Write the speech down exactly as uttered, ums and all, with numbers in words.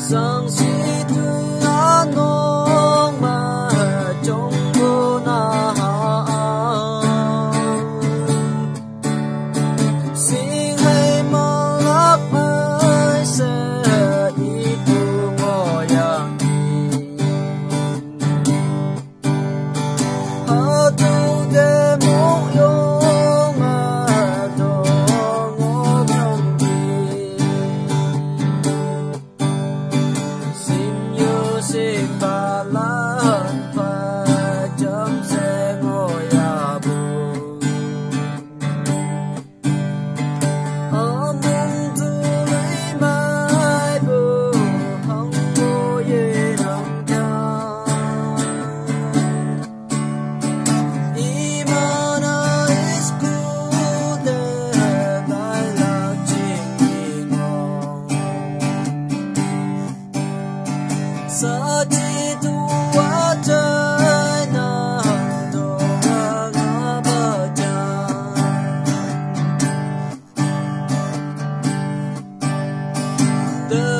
Shangshih toiha nokme trong vô na xin hay mong lắc ơi sẽ ít tu ngồi yang hơ tu để mong yêu mà đồ ngô trong đi xin yêu xin bà la hân và chấm sẽ ngồi à buồn ở mong tu lấy mai bờ không có gì nằm cha imana isku de lại là chuyện ngon sa chi tu wa trời nàng đồ ngã ngã bờ tràn